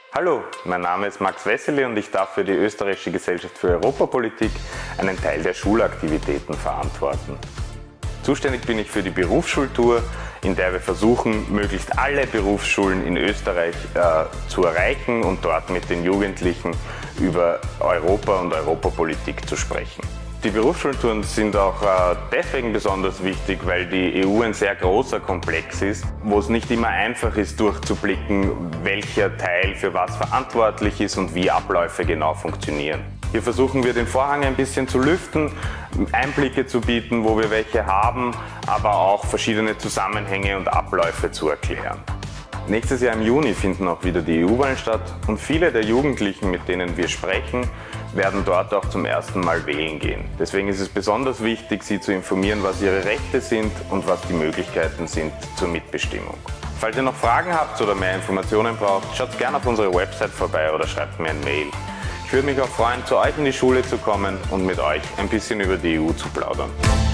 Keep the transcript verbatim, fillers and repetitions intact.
Hallo, mein Name ist Max Wessely und ich darf für die Österreichische Gesellschaft für Europapolitik einen Teil der Schulaktivitäten verantworten. Zuständig bin ich für die Berufsschultour, in der wir versuchen, möglichst alle Berufsschulen in Österreich äh, zu erreichen und dort mit den Jugendlichen über Europa und Europapolitik zu sprechen. Die Berufsschultouren sind auch äh, deswegen besonders wichtig, weil die E U ein sehr großer Komplex ist, wo es nicht immer einfach ist, durchzublicken, welcher Teil für was verantwortlich ist und wie Abläufe genau funktionieren. Hier versuchen wir, den Vorhang ein bisschen zu lüften, Einblicke zu bieten, wo wir welche haben, aber auch verschiedene Zusammenhänge und Abläufe zu erklären. Nächstes Jahr im Juni finden auch wieder die E U-Wahlen statt und viele der Jugendlichen, mit denen wir sprechen, werden dort auch zum ersten Mal wählen gehen. Deswegen ist es besonders wichtig, sie zu informieren, was ihre Rechte sind und was die Möglichkeiten sind zur Mitbestimmung. Falls ihr noch Fragen habt oder mehr Informationen braucht, schaut gerne auf unsere Website vorbei oder schreibt mir ein Mail. Ich würde mich auch freuen, zu euch in die Schule zu kommen und mit euch ein bisschen über die E U zu plaudern.